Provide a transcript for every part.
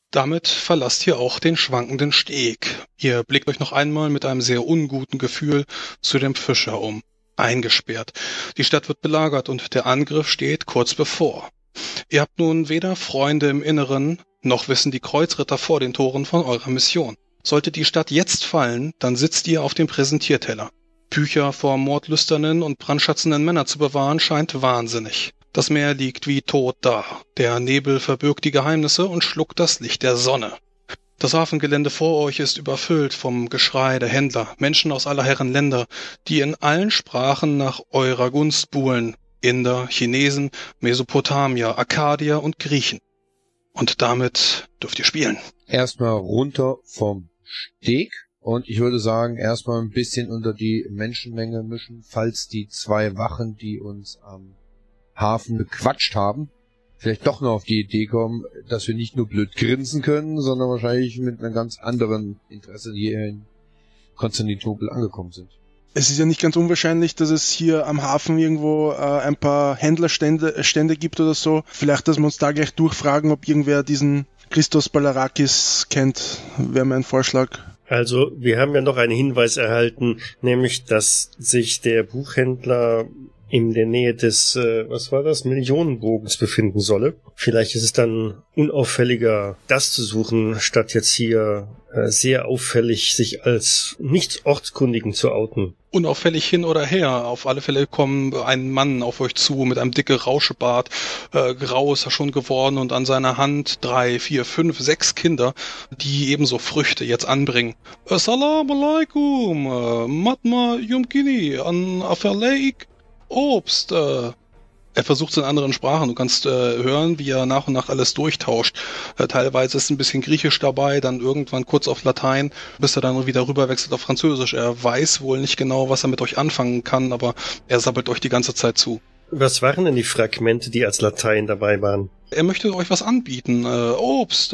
Damit verlasst ihr auch den schwankenden Steg. Ihr blickt euch noch einmal mit einem sehr unguten Gefühl zu dem Fischer um. Eingesperrt. Die Stadt wird belagert und der Angriff steht kurz bevor. Ihr habt nun weder Freunde im Inneren, noch wissen die Kreuzritter vor den Toren von eurer Mission. Sollte die Stadt jetzt fallen, dann sitzt ihr auf dem Präsentierteller. Bücher vor mordlüsternen und brandschatzenden Männern zu bewahren, scheint wahnsinnig. Das Meer liegt wie tot da. Der Nebel verbirgt die Geheimnisse und schluckt das Licht der Sonne. Das Hafengelände vor euch ist überfüllt vom Geschrei der Händler, Menschen aus aller Herren Länder, die in allen Sprachen nach eurer Gunst buhlen. Inder, Chinesen, Mesopotamier, Akkadier und Griechen. Und damit dürft ihr spielen. Erstmal runter vom Steg und ich würde sagen, erstmal ein bisschen unter die Menschenmenge mischen, falls die 2 Wachen, die uns am Hafen bequatscht haben, vielleicht doch noch auf die Idee kommen, dass wir nicht nur blöd grinsen können, sondern wahrscheinlich mit einem ganz anderen Interesse hier in Konstantinopel angekommen sind. Es ist ja nicht ganz unwahrscheinlich, dass es hier am Hafen irgendwo ein paar Händlerstände gibt oder so. Vielleicht, dass wir uns da gleich durchfragen, ob irgendwer diesen Christos Balarakis kennt, wäre mein Vorschlag. Also, wir haben ja noch einen Hinweis erhalten, nämlich, dass sich der Buchhändler in der Nähe des, Millionenbogens befinden solle. Vielleicht ist es dann unauffälliger, das zu suchen, statt jetzt hier sehr auffällig sich als nicht Ortskundigen zu outen. Unauffällig hin oder her. Auf alle Fälle kommt ein Mann auf euch zu mit einem dicken Rauschebart. Grau ist er schon geworden und an seiner Hand 3, 4, 5, 6 Kinder, die ebenso Früchte jetzt anbringen. Assalamu alaikum, Matma Yumkini, an Afaleik. Obst. Er versucht es in anderen Sprachen. Du kannst hören, wie er nach und nach alles durchtauscht. Teilweise ist ein bisschen Griechisch dabei, dann irgendwann kurz auf Latein, bis er dann wieder rüberwechselt auf Französisch. Er weiß wohl nicht genau, was er mit euch anfangen kann, aber er sabbelt euch die ganze Zeit zu. Was waren denn die Fragmente, die als Latein dabei waren? Er möchte euch was anbieten. Obst,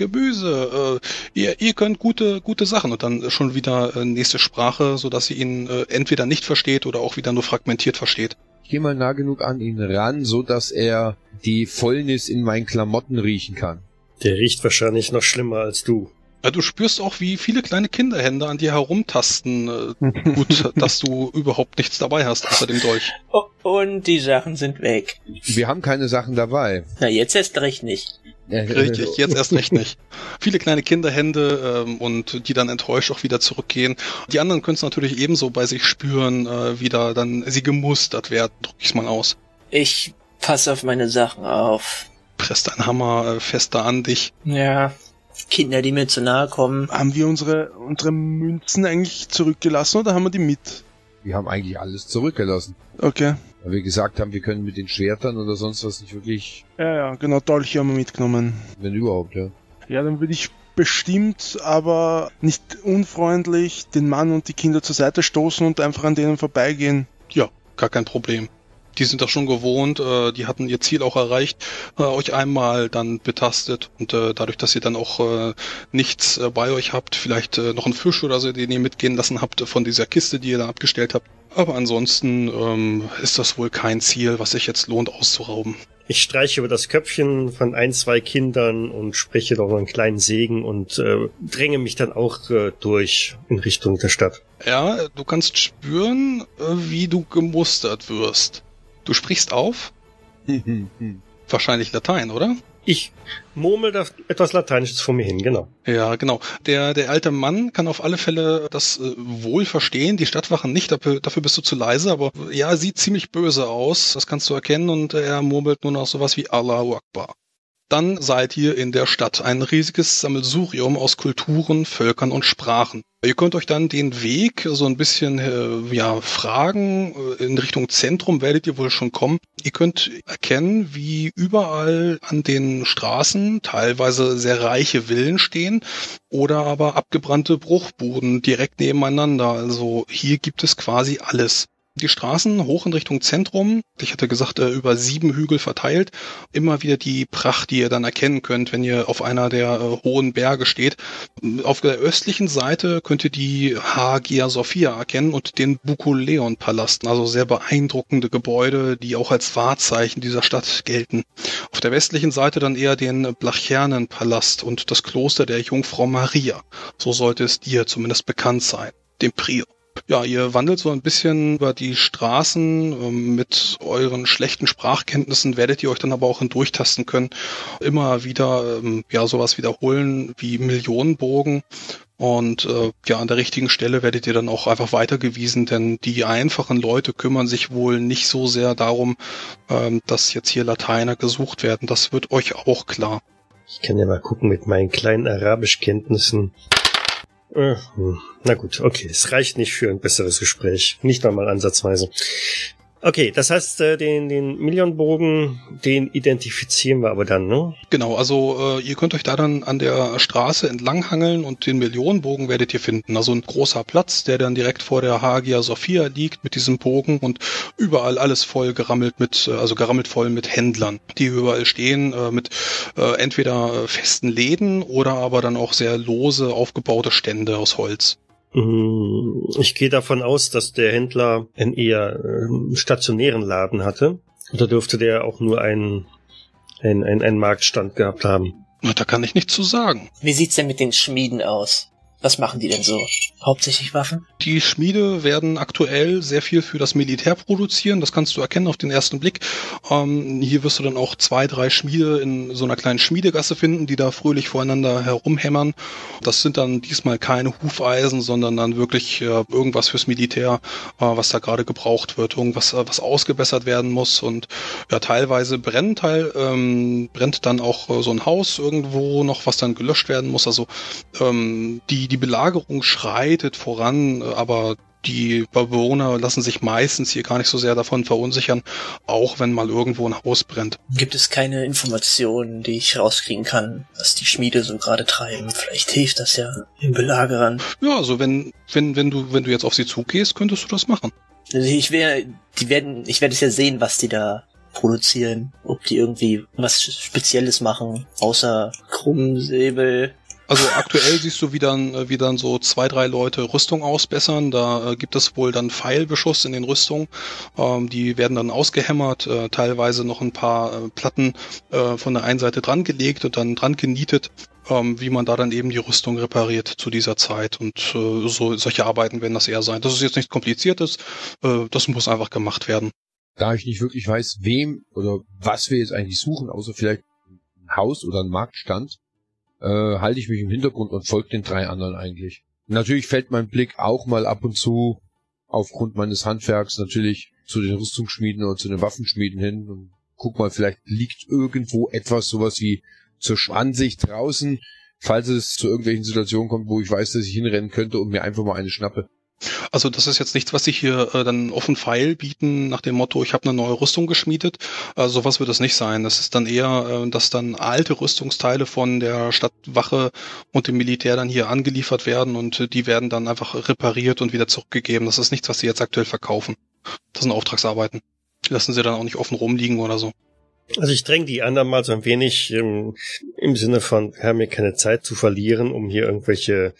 Gemüse, ihr könnt gute Sachen. Und dann schon wieder nächste Sprache, sodass ihr ihn entweder nicht versteht oder auch wieder nur fragmentiert versteht. Ich gehe mal nah genug an ihn ran, so dass er die Fäulnis in meinen Klamotten riechen kann. Der riecht wahrscheinlich noch schlimmer als du. Ja, du spürst auch, wie viele kleine Kinderhände an dir herumtasten. Gut, dass du überhaupt nichts dabei hast außer dem Dolch. Oh, und die Sachen sind weg. Wir haben keine Sachen dabei. Na, jetzt erst recht nicht. Richtig, jetzt erst recht nicht. Viele kleine Kinderhände und die dann enttäuscht auch wieder zurückgehen. Die anderen können es natürlich ebenso bei sich spüren, wie da dann sie gemustert werden, drück ich's mal aus. Ich passe auf meine Sachen auf. Presst dein Hammer fester an dich. Ja, Kinder, die mir zu nahe kommen. Haben wir unsere Münzen eigentlich zurückgelassen oder haben wir die mit? Wir haben eigentlich alles zurückgelassen. Okay. Weil wir gesagt haben, wir können mit den Schwertern oder sonst was nicht wirklich... Ja, genau, Dolche haben wir mitgenommen. Wenn überhaupt, ja. Ja, dann würde ich bestimmt, aber nicht unfreundlich, den Mann und die Kinder zur Seite stoßen und einfach an denen vorbeigehen. Ja, gar kein Problem. Die sind das schon gewohnt, die hatten ihr Ziel auch erreicht, euch einmal dann betastet und dadurch, dass ihr dann auch nichts bei euch habt, vielleicht noch einen Fisch oder so, den ihr mitgehen lassen habt von dieser Kiste, die ihr da abgestellt habt. Aber ansonsten ist das wohl kein Ziel, was sich jetzt lohnt auszurauben. Ich streiche über das Köpfchen von 1, 2 Kindern und spreche noch einen kleinen Segen und dränge mich dann auch durch in Richtung der Stadt. Ja, du kannst spüren, wie du gemustert wirst. Du sprichst auf? Wahrscheinlich Latein, oder? Ich murmel da etwas Lateinisches vor mir hin, genau. Ja, genau. Der alte Mann kann auf alle Fälle das wohl verstehen, die Stadtwachen nicht, dafür bist du zu leise, aber ja, er sieht ziemlich böse aus, das kannst du erkennen und er murmelt nur noch sowas wie Allahu Akbar. Dann seid ihr in der Stadt, ein riesiges Sammelsurium aus Kulturen, Völkern und Sprachen. Ihr könnt euch dann den Weg so ein bisschen fragen, in Richtung Zentrum werdet ihr wohl schon kommen. Ihr könnt erkennen, wie überall an den Straßen teilweise sehr reiche Villen stehen oder aber abgebrannte Bruchbuden direkt nebeneinander. Also hier gibt es quasi alles. Die Straßen hoch in Richtung Zentrum, ich hatte gesagt, über 7 Hügel verteilt, immer wieder die Pracht, die ihr dann erkennen könnt, wenn ihr auf einer der hohen Berge steht. Auf der östlichen Seite könnt ihr die Hagia Sophia erkennen und den Bukoleon-Palast, also sehr beeindruckende Gebäude, die auch als Wahrzeichen dieser Stadt gelten. Auf der westlichen Seite dann eher den Blachernen-Palast und das Kloster der Jungfrau Maria. So sollte es dir zumindest bekannt sein, dem Prior. Ja, ihr wandelt so ein bisschen über die Straßen. Mit euren schlechten Sprachkenntnissen werdet ihr euch dann aber auch durchtasten können. Immer wieder sowas wiederholen wie Millionenbogen. Und an der richtigen Stelle werdet ihr dann auch einfach weitergewiesen, denn die einfachen Leute kümmern sich wohl nicht so sehr darum, dass jetzt hier Lateiner gesucht werden. Das wird euch auch klar. Ich kann ja mal gucken mit meinen kleinen Arabischkenntnissen. Na gut, okay, es reicht nicht für ein besseres Gespräch. Nicht einmal ansatzweise. Okay, das heißt, den Millionenbogen, den identifizieren wir aber dann, ne? Genau, also ihr könnt euch da dann an der Straße entlanghangeln und den Millionenbogen werdet ihr finden. Also ein großer Platz, der dann direkt vor der Hagia Sophia liegt mit diesem Bogen und überall alles voll gerammelt voll mit Händlern, die überall stehen, mit entweder festen Läden oder aber dann auch sehr lose aufgebaute Stände aus Holz. Ich gehe davon aus, dass der Händler einen eher stationären Laden hatte. Oder dürfte der auch nur einen Marktstand gehabt haben? Na, da kann ich nichts zu sagen. Wie sieht's denn mit den Schmieden aus? Was machen die denn so? Hauptsächlich Waffen? Die Schmiede werden aktuell sehr viel für das Militär produzieren. Das kannst du erkennen auf den ersten Blick. Hier wirst du dann auch 2, 3 Schmiede in so einer kleinen Schmiedegasse finden, die da fröhlich voreinander herumhämmern. Das sind dann diesmal keine Hufeisen, sondern dann wirklich irgendwas fürs Militär, was da gerade gebraucht wird. Irgendwas, was ausgebessert werden muss. Und ja, teilweise brennt dann auch so ein Haus irgendwo noch, was dann gelöscht werden muss. Also die Belagerung schreitet voran, aber die Bewohner lassen sich meistens hier gar nicht so sehr davon verunsichern, auch wenn mal irgendwo ein Haus brennt. Gibt es keine Informationen, die ich rauskriegen kann, was die Schmiede so gerade treiben? Vielleicht hilft das ja den Belagerern. Ja, also wenn du jetzt auf sie zugehst, könntest du das machen. Also ich werde es ja sehen, was die da produzieren. Ob die irgendwie was Spezielles machen, außer Krummsäbel. Also aktuell siehst du, wie dann so 2, 3 Leute Rüstung ausbessern. Da gibt es wohl dann Pfeilbeschuss in den Rüstungen. Die werden dann ausgehämmert, teilweise noch ein paar Platten von der einen Seite dran gelegt und dann dran genietet, wie man da dann eben die Rüstung repariert zu dieser Zeit. Und solche Arbeiten werden das eher sein. Das ist jetzt nichts Kompliziertes. Das muss einfach gemacht werden. Da ich nicht wirklich weiß, wem oder was wir jetzt eigentlich suchen, außer vielleicht ein Haus oder ein Marktstand, halte ich mich im Hintergrund und folge den 3 anderen eigentlich. Natürlich fällt mein Blick auch mal ab und zu aufgrund meines Handwerks natürlich zu den Rüstungsschmieden oder zu den Waffenschmieden hin und guck mal, vielleicht liegt irgendwo etwas, sowas wie zur Ansicht draußen, falls es zu irgendwelchen Situationen kommt, wo ich weiß, dass ich hinrennen könnte und mir einfach mal eine schnappe. Also das ist jetzt nichts, was sich hier dann offen Pfeil bieten, nach dem Motto, ich habe eine neue Rüstung geschmiedet. Sowas wird es nicht sein. Das ist dann eher, dass dann alte Rüstungsteile von der Stadtwache und dem Militär dann hier angeliefert werden und die werden dann einfach repariert und wieder zurückgegeben. Das ist nichts, was sie jetzt aktuell verkaufen. Das sind Auftragsarbeiten. Die lassen sie dann auch nicht offen rumliegen oder so. Also ich dränge die anderen mal so ein wenig im Sinne von, wir haben hier keine Zeit zu verlieren, um hier irgendwelche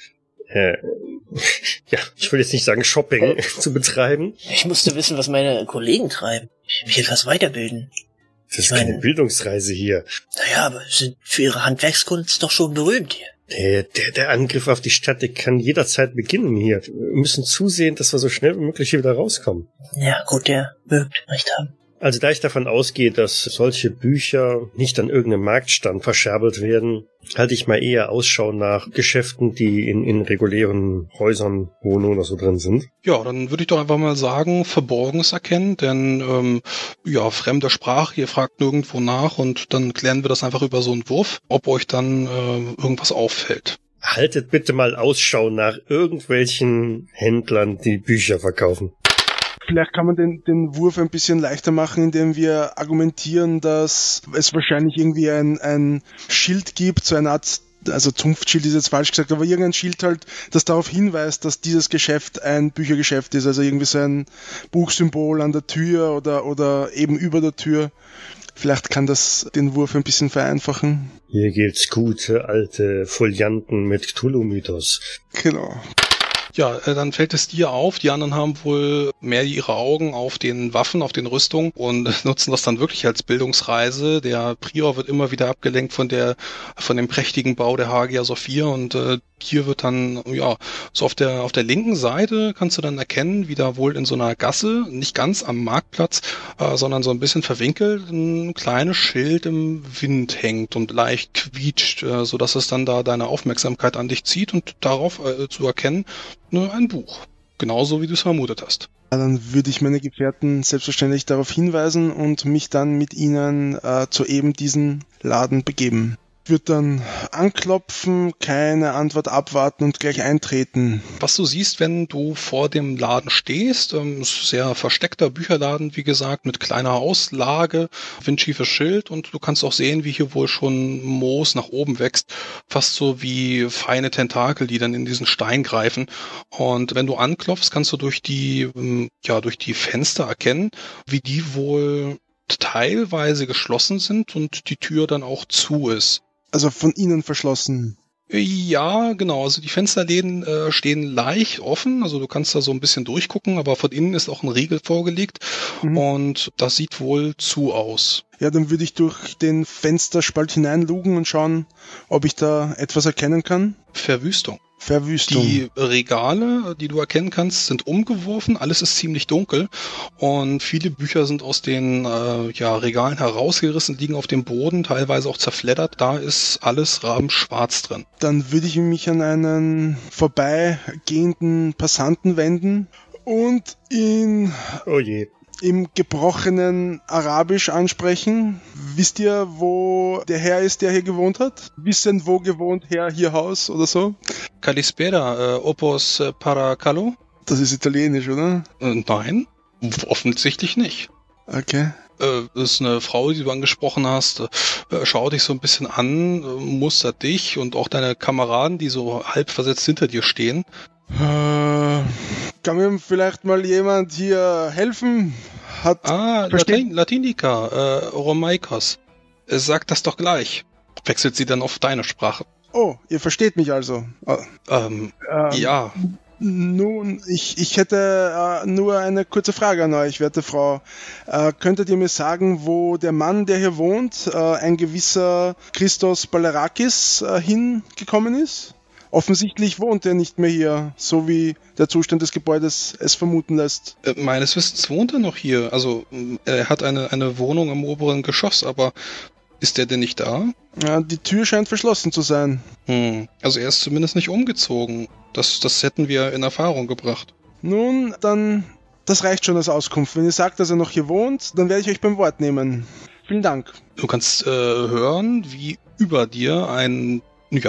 ich will jetzt nicht sagen Shopping zu betreiben. Ich musste wissen, was meine Kollegen treiben. Ich will mich etwas weiterbilden. Das ist keine Bildungsreise hier. Naja, aber sind für ihre Handwerkskunst doch schon berühmt hier. Der Angriff auf die Stadt, der kann jederzeit beginnen hier. Wir müssen zusehen, dass wir so schnell wie möglich hier wieder rauskommen. Ja, gut, der mögt recht haben. Also da ich davon ausgehe, dass solche Bücher nicht an irgendeinem Marktstand verscherbelt werden, halte ich mal eher Ausschau nach Geschäften, die in regulären Häusern, Wohnungen oder so drin sind. Ja, dann würde ich doch einfach mal sagen, Verborgenes erkennen, denn fremde Sprache, ihr fragt nirgendwo nach und dann klären wir das einfach über so einen Wurf, ob euch dann irgendwas auffällt. Haltet bitte mal Ausschau nach irgendwelchen Händlern, die Bücher verkaufen. Vielleicht kann man den Wurf ein bisschen leichter machen, indem wir argumentieren, dass es wahrscheinlich irgendwie ein Schild gibt, so eine Art also Zunftschild ist jetzt falsch gesagt, aber irgendein Schild halt, das darauf hinweist, dass dieses Geschäft ein Büchergeschäft ist, also irgendwie so ein Buchsymbol an der Tür oder eben über der Tür. Vielleicht kann das den Wurf ein bisschen vereinfachen. Hier gibt's gute, alte Folianten mit Cthulhu-Mythos. Genau. Ja, dann fällt es dir auf, die anderen haben wohl mehr ihre Augen auf den Waffen, auf den Rüstungen und nutzen das dann wirklich als Bildungsreise. Der Prior wird immer wieder abgelenkt von dem prächtigen Bau der Hagia Sophia und hier wird dann, ja, so auf der linken Seite kannst du dann erkennen, wie da wohl in so einer Gasse, nicht ganz am Marktplatz, sondern so ein bisschen verwinkelt, ein kleines Schild im Wind hängt und leicht quietscht, sodass es dann da deine Aufmerksamkeit an dich zieht und darauf zu erkennen, ein Buch. Genauso wie du es vermutet hast. Ja, dann würde ich meine Gefährten selbstverständlich darauf hinweisen und mich dann mit ihnen zu eben diesen Laden begeben. Wird dann anklopfen, keine Antwort abwarten und gleich eintreten. Was du siehst, wenn du vor dem Laden stehst, ist sehr versteckter Bücherladen, wie gesagt, mit kleiner Auslage, windschiefes Schild und du kannst auch sehen, wie hier wohl schon Moos nach oben wächst, fast so wie feine Tentakel, die dann in diesen Stein greifen. Und wenn du anklopfst, kannst du durch die Fenster erkennen, wie die wohl teilweise geschlossen sind und die Tür dann auch zu ist. Also von innen verschlossen. Ja, genau. Also die Fensterläden stehen leicht offen. Also du kannst da so ein bisschen durchgucken, aber von innen ist auch ein Riegel vorgelegt und das sieht wohl zu aus. Ja, dann würde ich durch den Fensterspalt hineinlugen und schauen, ob ich da etwas erkennen kann. Verwüstung. Verwüstung. Die Regale, die du erkennen kannst, sind umgeworfen. Alles ist ziemlich dunkel und viele Bücher sind aus den Regalen herausgerissen, liegen auf dem Boden, teilweise auch zerfleddert. Da ist alles rabenschwarz drin. Dann würde ich mich an einen vorbeigehenden Passanten wenden und ihn im gebrochenen Arabisch ansprechen. Wisst ihr, wo der Herr ist, der hier gewohnt hat? Wissen, wo gewohnt Herr hier Haus oder so? Kalispera, opos para Calo? Das ist italienisch, oder? Nein, offensichtlich nicht. Okay. Das ist eine Frau, die du angesprochen hast, schaut dich so ein bisschen an, mustert dich und auch deine Kameraden, die so halb versetzt hinter dir stehen. Kann mir vielleicht mal jemand hier helfen? Latinica, Romaikos. Sag das doch gleich. Wechselt sie dann auf deine Sprache. Oh, ihr versteht mich also. Ja. Nun, ich hätte nur eine kurze Frage an euch, werte Frau. Könntet ihr mir sagen, wo der Mann, der hier wohnt, ein gewisser Christos Balarakis, hingekommen ist? Offensichtlich wohnt er nicht mehr hier, so wie der Zustand des Gebäudes es vermuten lässt. Meines Wissens wohnt er noch hier. Also er hat eine Wohnung im oberen Geschoss, aber ist er denn nicht da? Ja, die Tür scheint verschlossen zu sein. Also er ist zumindest nicht umgezogen. Das hätten wir in Erfahrung gebracht. Nun, dann, das reicht schon als Auskunft. Wenn ihr sagt, dass er noch hier wohnt, dann werde ich euch beim Wort nehmen. Vielen Dank. Du kannst hören, wie über dir eine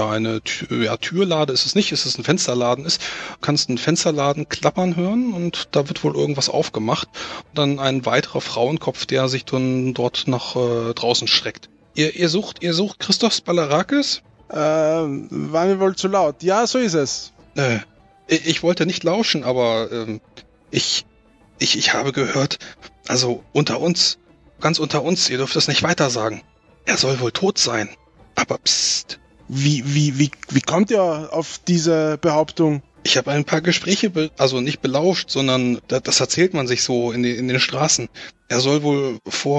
Türlade ist es nicht, es ist ein Fensterladen ist. Du kannst einen Fensterladen klappern hören und da wird wohl irgendwas aufgemacht. Und dann ein weiterer Frauenkopf, der sich dann dort nach draußen schreckt. Ihr sucht Christos Balarakis? War mir wohl zu laut. Ja, so ist es. Ich wollte nicht lauschen, aber ich habe gehört, also ganz unter uns, ihr dürft es nicht weiter sagen. Er soll wohl tot sein. Aber psst. Wie kommt ihr auf diese Behauptung? Ich habe ein paar Gespräche, nicht belauscht, sondern das erzählt man sich so in den Straßen. Er soll wohl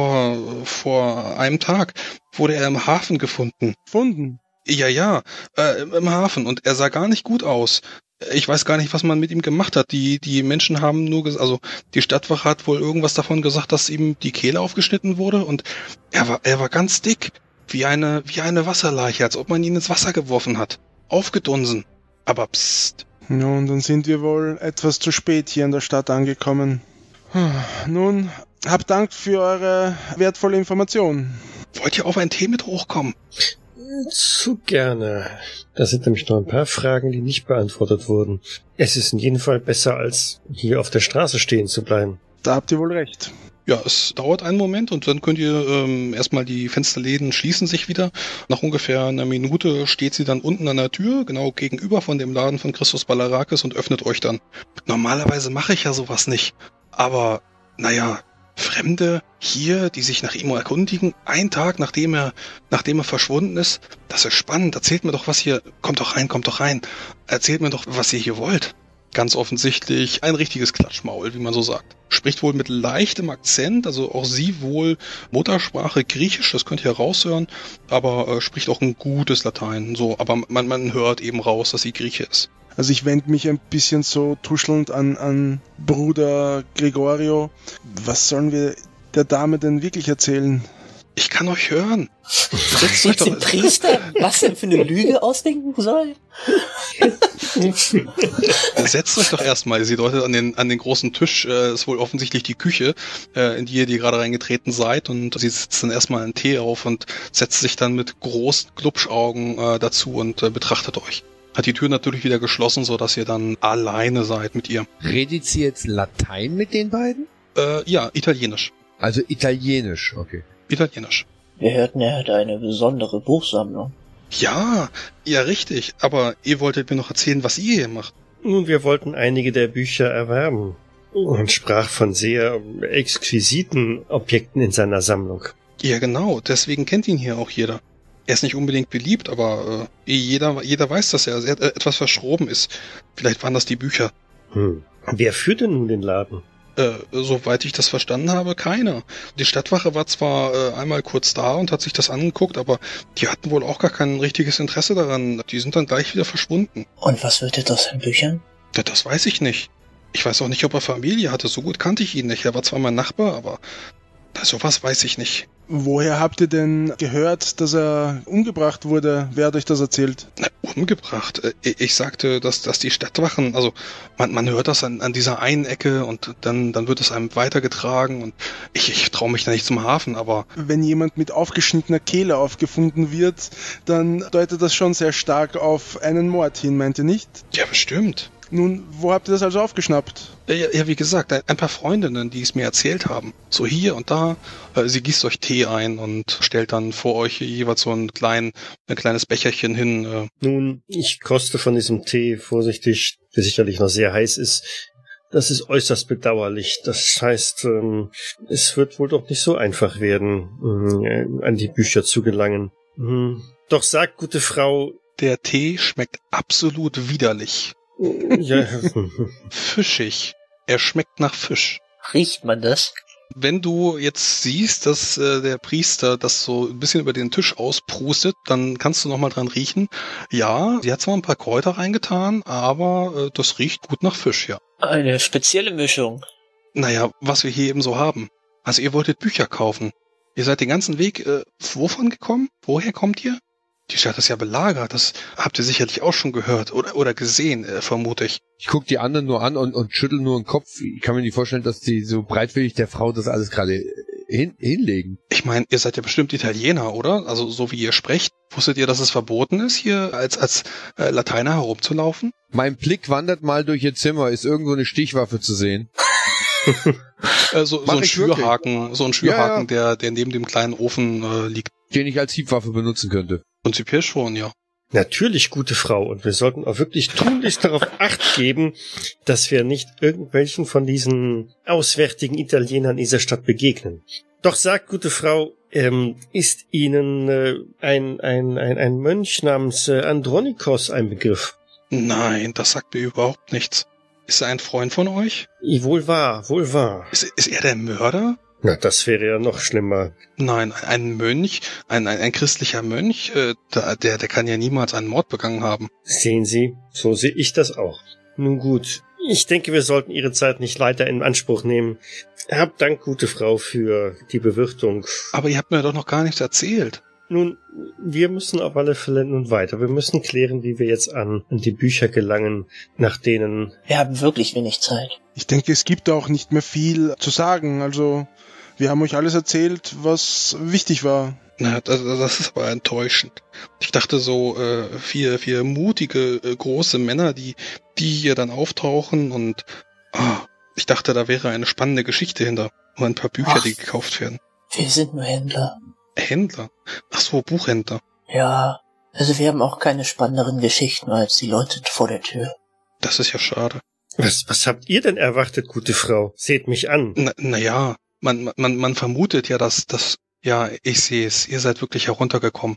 vor einem Tag wurde er im Hafen gefunden. Gefunden? Ja, im Hafen und er sah gar nicht gut aus. Ich weiß gar nicht, was man mit ihm gemacht hat. Die Menschen haben nur die Stadtwache hat wohl irgendwas davon gesagt, dass ihm die Kehle aufgeschnitten wurde und er war ganz dick. Wie eine Wasserleiche, als ob man ihn ins Wasser geworfen hat. Aufgedunsen. Aber psst. Nun, dann sind wir wohl etwas zu spät hier in der Stadt angekommen. Nun, habt Dank für eure wertvolle Information. Wollt ihr auf einen Tee mit hochkommen? Zu gerne. Da sind nämlich noch ein paar Fragen, die nicht beantwortet wurden. Es ist in jedem Fall besser, als hier auf der Straße stehen zu bleiben. Da habt ihr wohl recht. Ja, es dauert einen Moment und dann könnt ihr erstmal die Fensterläden schließen sich wieder. Nach ungefähr einer Minute steht sie dann unten an der Tür, genau gegenüber von dem Laden von Christos Balarakis und öffnet euch dann. Normalerweise mache ich ja sowas nicht, aber naja, Fremde hier, die sich nach ihm erkundigen, einen Tag nachdem er verschwunden ist, das ist spannend. Erzählt mir doch, was hier, kommt doch rein. Erzählt mir doch, was ihr hier wollt. Ganz offensichtlich ein richtiges Klatschmaul, wie man so sagt. Spricht wohl mit leichtem Akzent, also auch sie wohl Muttersprache Griechisch, das könnt ihr raushören, aber spricht auch ein gutes Latein, so, aber man hört eben raus, dass sie Grieche ist. Also ich wende mich ein bisschen so tuschelnd an Bruder Gregorio. Was sollen wir der Dame denn wirklich erzählen? Ich kann euch hören. Setzt euch den Priester, was er für eine Lüge ausdenken soll? Setzt euch doch erstmal, sie deutet an den großen Tisch, ist wohl offensichtlich die Küche, in die ihr gerade reingetreten seid, und sie setzt dann erstmal einen Tee auf und setzt sich dann mit großen Glubschaugen dazu und betrachtet euch. Hat die Tür natürlich wieder geschlossen, so dass ihr dann alleine seid mit ihr. Redet sie jetzt Latein mit den beiden? Ja, Italienisch. Also Italienisch, okay. Italienisch. Wir hörten, er hat eine besondere Buchsammlung. Ja, richtig. Aber ihr wolltet mir noch erzählen, was ihr hier macht. Nun, wir wollten einige der Bücher erwerben und sprach von sehr exquisiten Objekten in seiner Sammlung. Ja, genau. Deswegen kennt ihn hier auch jeder. Er ist nicht unbedingt beliebt, aber jeder weiß, dass er sehr, etwas verschroben ist. Vielleicht waren das die Bücher. Wer führt denn nun den Laden? Soweit ich das verstanden habe, keiner. Die Stadtwache war zwar einmal kurz da und hat sich das angeguckt, aber die hatten wohl auch gar kein richtiges Interesse daran. Die sind dann gleich wieder verschwunden. Und was wird jetzt aus den Büchern? Ja, das weiß ich nicht. Ich weiß auch nicht, ob er Familie hatte. So gut kannte ich ihn nicht. Er war zwar mein Nachbar, aber sowas weiß ich nicht. Woher habt ihr denn gehört, dass er umgebracht wurde? Wer hat euch das erzählt? Na, umgebracht? Ich sagte, dass die Stadtwachen, also man hört das an dieser einen Ecke und dann wird es einem weitergetragen und ich traue mich da nicht zum Hafen, aber... Wenn jemand mit aufgeschnittener Kehle aufgefunden wird, dann deutet das schon sehr stark auf einen Mord hin, meint ihr nicht? Ja, bestimmt. Nun, wo habt ihr das also aufgeschnappt? Ja, wie gesagt, ein paar Freundinnen, die es mir erzählt haben. So hier und da. Sie gießt euch Tee ein und stellt dann vor euch jeweils so ein kleines Becherchen hin. Nun, ich koste von diesem Tee vorsichtig, der sicherlich noch sehr heiß ist. Das ist äußerst bedauerlich. Das heißt, es wird wohl doch nicht so einfach werden, an die Bücher zu gelangen. Doch sagt, gute Frau... Der Tee schmeckt absolut widerlich. Ja. Fischig. Er schmeckt nach Fisch. Riecht man das? Wenn du jetzt siehst, dass der Priester das so ein bisschen über den Tisch ausprustet, dann kannst du noch mal dran riechen. Ja, sie hat zwar ein paar Kräuter reingetan, aber das riecht gut nach Fisch, ja. Eine spezielle Mischung. Naja, was wir hier eben so haben. Also ihr wolltet Bücher kaufen. Ihr seid den ganzen Weg wovon gekommen? Woher kommt ihr? Die Stadt ist ja belagert, das habt ihr sicherlich auch schon gehört oder gesehen, vermute ich. Ich guck die anderen nur an und schüttel nur den Kopf. Ich kann mir nicht vorstellen, dass die so breitwillig der Frau das alles gerade hinlegen. Ich meine, ihr seid ja bestimmt Italiener, oder? Also so wie ihr sprecht. Wusstet ihr, dass es verboten ist, hier als Lateiner herumzulaufen? Mein Blick wandert mal durch ihr Zimmer. Ist irgendwo eine Stichwaffe zu sehen? So ein Schürhaken, ja. Der neben dem kleinen Ofen liegt. Den ich als Hiebwaffe benutzen könnte. Prinzipiell schon, ja. Natürlich, gute Frau. Und wir sollten auch wirklich tunlichst darauf Acht geben, dass wir nicht irgendwelchen von diesen auswärtigen Italienern dieser Stadt begegnen. Doch sagt, gute Frau, ist Ihnen ein Mönch namens Andronikos ein Begriff? Nein, das sagt mir überhaupt nichts. Ist er ein Freund von euch? Wohl wahr. Ist er der Mörder? Na, das wäre ja noch schlimmer. Nein, ein Mönch, ein christlicher Mönch, der kann ja niemals einen Mord begangen haben. Sehen Sie, so sehe ich das auch. Nun gut, ich denke, wir sollten Ihre Zeit nicht weiter in Anspruch nehmen. Habt Dank, gute Frau, für die Bewirtung. Aber ihr habt mir doch noch gar nichts erzählt. Nun, wir müssen auf alle Fälle nun weiter. Wir müssen klären, wie wir jetzt an die Bücher gelangen, nach denen... Wir haben wirklich wenig Zeit. Ich denke, es gibt auch nicht mehr viel zu sagen, also... Wir haben euch alles erzählt, was wichtig war. Na, das ist aber enttäuschend. Ich dachte so, vier mutige, große Männer, die hier dann auftauchen und Ich dachte, da wäre eine spannende Geschichte hinter. Und ein paar Bücher, die gekauft werden. Wir sind nur Händler. Händler? Ach so, Buchhändler. Ja, also wir haben auch keine spannenderen Geschichten als die Leute vor der Tür. Das ist ja schade. Was habt ihr denn erwartet, gute Frau? Seht mich an. Naja, man vermutet ja, dass ja, ich sehe es, ihr seid wirklich heruntergekommen.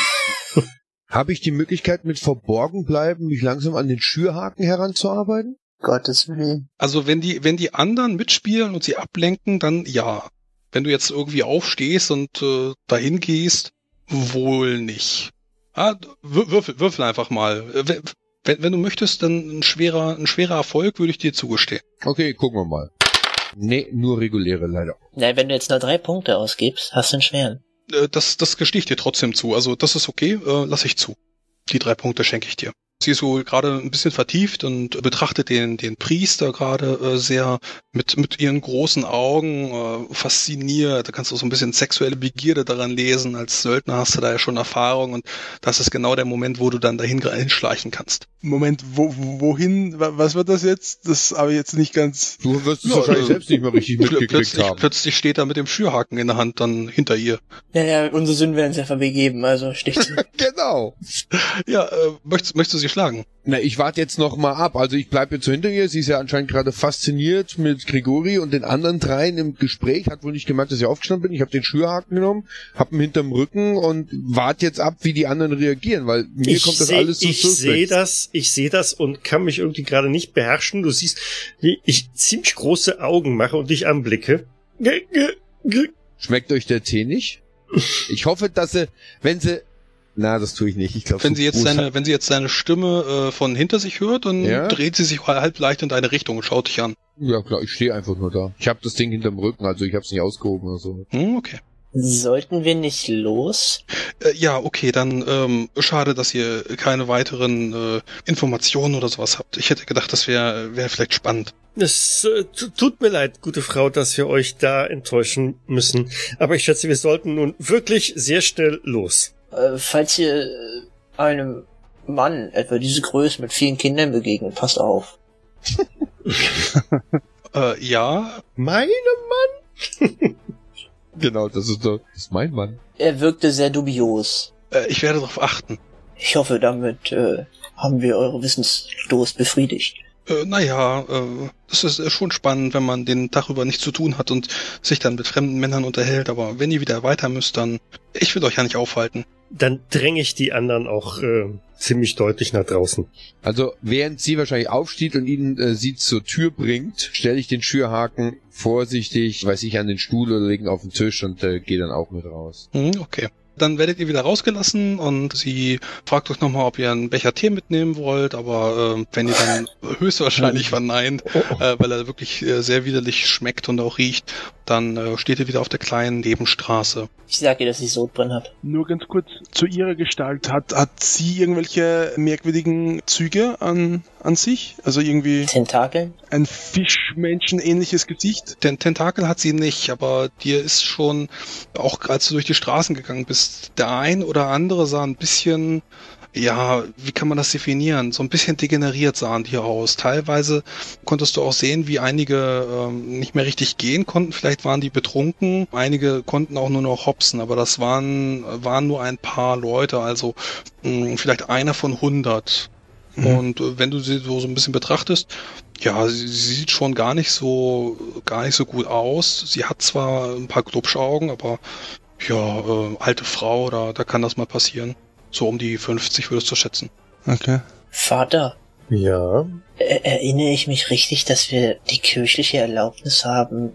Habe ich die Möglichkeit, mit verborgen bleiben, mich langsam an den Schürhaken heranzuarbeiten? Gottes Willen. Also wenn die anderen mitspielen und sie ablenken, dann ja. Wenn du jetzt irgendwie aufstehst und dahin gehst, wohl nicht. Ah, würfel einfach mal. Wenn du möchtest, dann ein schwerer Erfolg würde ich dir zugestehen. Okay, gucken wir mal. Nee, nur reguläre leider. Na, wenn du jetzt nur 3 Punkte ausgibst, hast du einen schweren. Das gestehe ich dir trotzdem zu. Also das ist okay, lass ich zu. Die 3 Punkte schenke ich dir. Sie ist so gerade ein bisschen vertieft und betrachtet den Priester gerade sehr mit ihren großen Augen fasziniert. Da kannst du so ein bisschen sexuelle Begierde daran lesen. Als Söldner hast du da ja schon Erfahrung und das ist genau der Moment, wo du dann dahin hinschleichen kannst. Moment, wohin? Was war das jetzt? Das habe ich jetzt nicht ganz... Du wirst es wahrscheinlich selbst nicht mehr richtig mitgekriegt haben. Plötzlich steht er mit dem Schürhaken in der Hand dann hinter ihr. Ja, unsere Sünden werden sich einfach begeben, also sticht sie. Genau. Ja, möchtest du sie schlagen? Na, ich warte jetzt noch mal ab. Also ich bleibe jetzt so hinter ihr. Sie ist ja anscheinend gerade fasziniert mit Grigori und den anderen dreien im Gespräch. Hat wohl nicht gemerkt, dass ich aufgestanden bin. Ich habe den Schürhaken genommen, hab ihn hinterm Rücken und warte jetzt ab, wie die anderen reagieren, weil mir kommt das alles so suspekt. Ich sehe das und kann mich irgendwie gerade nicht beherrschen. Du siehst, wie ich ziemlich große Augen mache und dich anblicke. Schmeckt euch der Tee nicht? Ich hoffe, dass na, das tue ich nicht. Ich glaube, wenn sie jetzt seine Stimme von hinter sich hört, dann dreht sie sich halb leicht in deine Richtung und schaut dich an. Ja klar, ich stehe einfach nur da. Ich habe das Ding hinterm Rücken, also ich habe es nicht ausgehoben oder so. Okay. Sollten wir nicht los? Ja, okay, dann schade, dass ihr keine weiteren Informationen oder sowas habt. Ich hätte gedacht, das wäre vielleicht spannend. Es tut mir leid, gute Frau, dass wir euch da enttäuschen müssen. Aber ich schätze, wir sollten nun wirklich sehr schnell los. Falls ihr einem Mann etwa diese Größe mit vielen Kindern begegnet, passt auf. Ja. Meinem Mann? Genau, das ist mein Mann. Er wirkte sehr dubios. Ich werde darauf achten. Ich hoffe, damit haben wir eure Wissensdurst befriedigt. Naja, das ist schon spannend, wenn man den Tag über nichts zu tun hat und sich dann mit fremden Männern unterhält, aber wenn ihr wieder weiter müsst, dann... Ich will euch ja nicht aufhalten. Dann dränge ich die anderen auch ziemlich deutlich nach draußen. Also, während sie wahrscheinlich aufsteht und ihn sie zur Tür bringt, stelle ich den Schürhaken vorsichtig, an den Stuhl oder legen auf den Tisch und gehe dann auch mit raus. Okay. Dann werdet ihr wieder rausgelassen und sie fragt euch nochmal, ob ihr einen Becher Tee mitnehmen wollt, aber wenn ihr dann höchstwahrscheinlich verneint, weil er wirklich sehr widerlich schmeckt und auch riecht, dann steht ihr wieder auf der kleinen Nebenstraße. Ich sage ihr, dass ich Sodbrennen habe. Nur ganz kurz zu ihrer Gestalt. Hat sie irgendwelche merkwürdigen Züge an sich? Also irgendwie... Tentakeln? Ein Fischmenschen-ähnliches Gesicht? Den Tentakel hat sie nicht, aber dir ist schon, auch als du durch die Straßen gegangen bist, der ein oder andere sah ein bisschen... Ja, wie kann man das definieren? So ein bisschen degeneriert sahen die aus. Teilweise konntest du auch sehen, wie einige nicht mehr richtig gehen konnten. Vielleicht waren die betrunken. Einige konnten auch nur noch hopsen, aber das waren nur ein paar Leute, also vielleicht einer von 100. Und wenn du sie so ein bisschen betrachtest, ja, sie sieht schon gar nicht so gut aus. Sie hat zwar ein paar Glubschaugen, aber ja, alte Frau, da kann das mal passieren. So um die 50 würdest du schätzen. Okay. Vater. Ja. Erinnere ich mich richtig, dass wir die kirchliche Erlaubnis haben,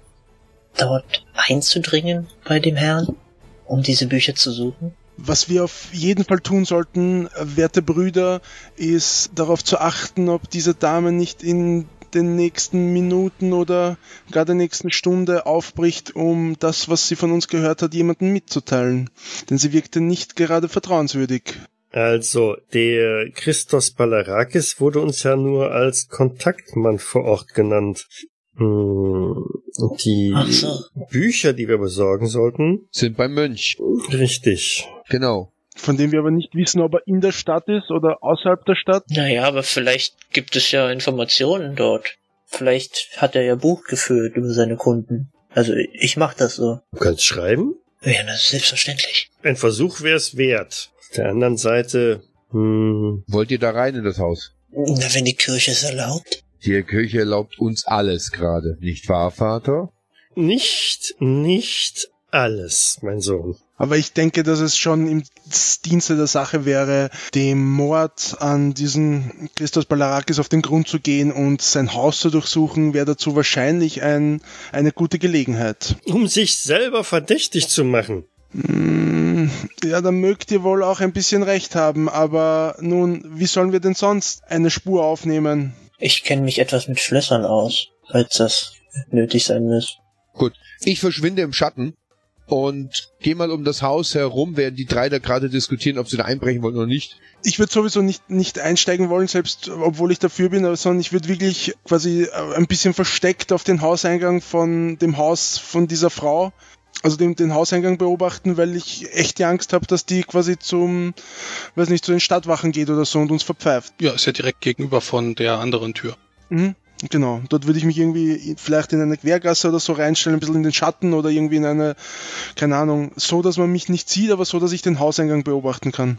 dort einzudringen bei dem Herrn, um diese Bücher zu suchen? Was wir auf jeden Fall tun sollten, werte Brüder, ist darauf zu achten, ob diese Dame nicht in den nächsten Minuten oder gar der nächsten Stunde aufbricht, um das, was sie von uns gehört hat, jemandem mitzuteilen. Denn sie wirkte nicht gerade vertrauenswürdig. Also, der Christos Balarakis wurde uns ja nur als Kontaktmann vor Ort genannt. Die Bücher, die wir besorgen sollten, sind beim Mönch. Richtig. Genau. Von dem wir aber nicht wissen, ob er in der Stadt ist oder außerhalb der Stadt. Naja, aber vielleicht gibt es ja Informationen dort. Vielleicht hat er ja Buch geführt über seine Kunden. Also ich mach das so. Du kannst schreiben? Ja, das ist selbstverständlich. Ein Versuch wäre es wert. Auf der anderen Seite, Wollt ihr da rein in das Haus? Na, wenn die Kirche es erlaubt. Die Kirche erlaubt uns alles gerade, nicht wahr, Vater? nicht alles, mein Sohn. Aber ich denke, dass es schon im Dienste der Sache wäre, dem Mord an diesen Christos Balarakis auf den Grund zu gehen und sein Haus zu durchsuchen, wäre dazu wahrscheinlich eine gute Gelegenheit. Um sich selber verdächtig zu machen. Ja, da mögt ihr wohl auch ein bisschen recht haben, aber nun, wie sollen wir denn sonst eine Spur aufnehmen? Ich kenne mich etwas mit Schlössern aus, falls das nötig sein muss. Gut, ich verschwinde im Schatten und gehe mal um das Haus herum, während die drei da gerade diskutieren, ob sie da einbrechen wollen oder nicht. Ich würde sowieso nicht einsteigen wollen, selbst obwohl ich dafür bin, sondern ich würde wirklich quasi ein bisschen versteckt auf den Hauseingang von dem Haus von dieser Frau, also den Hauseingang beobachten, weil ich echt die Angst habe, dass die quasi zu den Stadtwachen geht oder so und uns verpfeift. Ja, ist ja direkt gegenüber von der anderen Tür. Genau, dort würde ich mich irgendwie vielleicht in eine Quergasse oder so reinstellen, ein bisschen in den Schatten oder irgendwie in eine, keine Ahnung, so, dass man mich nicht sieht, aber so, dass ich den Hauseingang beobachten kann.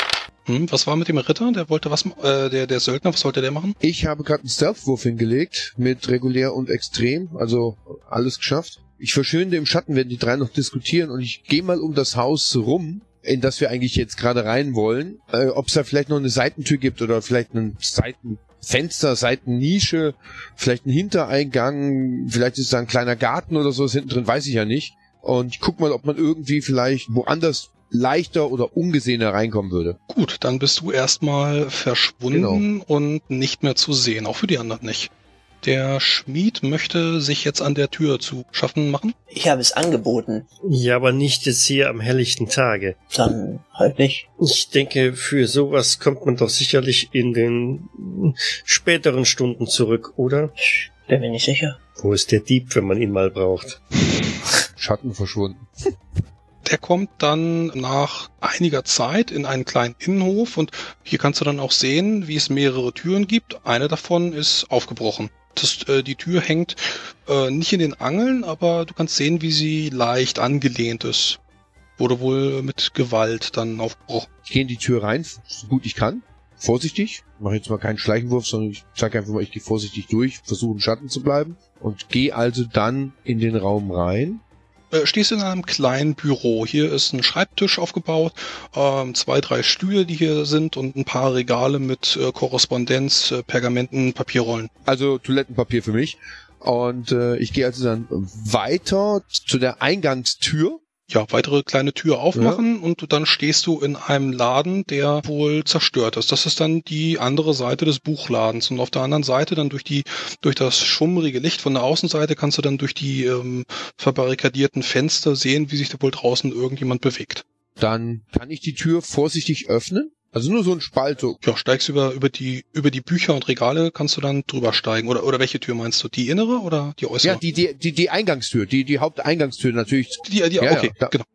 Was war mit dem Ritter? Der wollte was, der Söldner, was wollte der machen? Ich habe gerade einen Stealth-Wurf hingelegt mit regulär und extrem, also alles geschafft. Ich verschwinde im Schatten, werden die drei noch diskutieren und ich gehe mal um das Haus rum, in das wir eigentlich jetzt gerade rein wollen, ob es da vielleicht noch eine Seitentür gibt oder vielleicht ein Seitenfenster, Seitennische, vielleicht ein Hintereingang, vielleicht ist da ein kleiner Garten oder so, ist hinten drin, weiß ich ja nicht. Und ich guck mal, ob man irgendwie vielleicht woanders leichter oder ungesehener reinkommen würde. Gut, dann bist du erstmal verschwunden und nicht mehr zu sehen, auch für die anderen nicht. Der Schmied möchte sich jetzt an der Tür zu schaffen machen. Ich habe es angeboten. Ja, aber nicht jetzt hier am helllichten Tage. Dann halt nicht. Ich denke, für sowas kommt man doch sicherlich in den späteren Stunden zurück, oder? Bin mir nicht sicher. Wo ist der Dieb, wenn man ihn mal braucht? Schatten verschwunden. Der kommt dann nach einiger Zeit in einen kleinen Innenhof und hier kannst du dann auch sehen, wie es mehrere Türen gibt. Eine davon ist aufgebrochen. Die Tür hängt nicht in den Angeln, aber du kannst sehen, wie sie leicht angelehnt ist. Wurde wohl mit Gewalt dann aufgebrochen. Ich gehe in die Tür rein, so gut ich kann. Vorsichtig. Mache jetzt mal keinen Schleichenwurf, sondern ich sage einfach mal, ich gehe vorsichtig durch, versuche im Schatten zu bleiben und gehe also dann in den Raum rein. Stehst in einem kleinen Büro. Hier ist ein Schreibtisch aufgebaut, 2, 3 Stühle, die hier sind und ein paar Regale mit Korrespondenz, Pergamenten, Papierrollen. Also Toilettenpapier für mich. Und ich gehe also dann weiter zu der Eingangstür. Ja, weitere kleine Tür aufmachen und dann stehst du in einem Laden, der wohl zerstört ist. Das ist dann die andere Seite des Buchladens. Und auf der anderen Seite dann durch das schummrige Licht von der Außenseite kannst du dann durch die verbarrikadierten Fenster sehen, wie sich da wohl draußen irgendjemand bewegt. Dann kann ich die Tür vorsichtig öffnen. Also nur so ein Spalt. So. Ja, steigst über die Bücher und Regale kannst du dann drüber steigen. Oder welche Tür meinst du? Die innere oder die äußere? Ja, die Eingangstür, die Haupteingangstür natürlich. Okay, ja. Genau.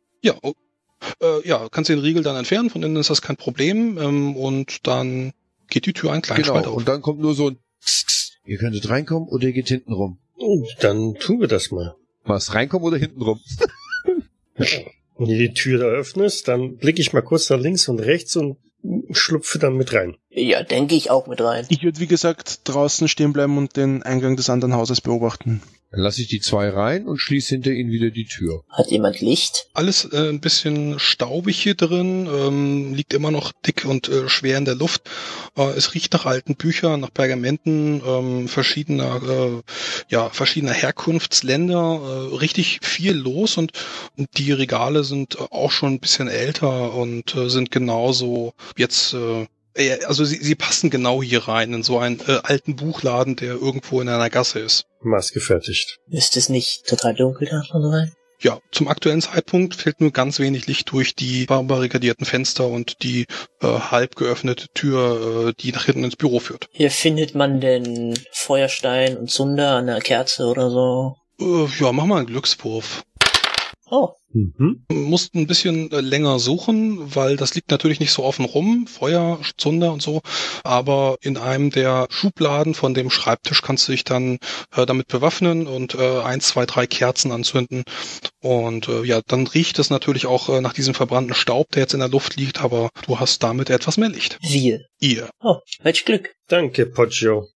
Ja, kannst den Riegel dann entfernen, von innen ist das kein Problem. Und dann geht die Tür einen kleinen Spalt auf. Und dann kommt nur so ein ihr könntet reinkommen oder ihr geht hinten rum. Dann tun wir das mal. Was, reinkommen oder hinten rum? Wenn du die Tür da öffnest, dann blicke ich mal kurz nach links und rechts und schlupfe dann mit rein. Ja, denke ich auch mit rein. Ich würde, wie gesagt, draußen stehen bleiben und den Eingang des anderen Hauses beobachten. Dann lasse ich die zwei rein und schließe hinter ihnen wieder die Tür. Hat jemand Licht? Alles ein bisschen staubig hier drin, liegt immer noch dick und schwer in der Luft. Es riecht nach alten Büchern, nach Pergamenten, verschiedener Herkunftsländer, richtig viel los und die Regale sind auch schon ein bisschen älter und sind genauso jetzt also sie passen genau hier rein, in so einen alten Buchladen, der irgendwo in einer Gasse ist. Maßgefertigt. Ist es nicht total dunkel da von rein? Ja, zum aktuellen Zeitpunkt fällt nur ganz wenig Licht durch die barrikadierten Fenster und die halb geöffnete Tür, die nach hinten ins Büro führt. Hier findet man denn Feuerstein und Zunder an der Kerze oder so? Ja, mach mal einen Glückswurf. Oh. Mhm. Du musst ein bisschen länger suchen, weil das liegt natürlich nicht so offen rum, Feuer, Zunder und so, aber in einem der Schubladen von dem Schreibtisch kannst du dich dann damit bewaffnen und 1, 2, 3 Kerzen anzünden und ja, dann riecht es natürlich auch nach diesem verbrannten Staub, der jetzt in der Luft liegt, aber du hast damit etwas mehr Licht. Wir. Ihr. Oh, welch Glück. Danke, Poggio.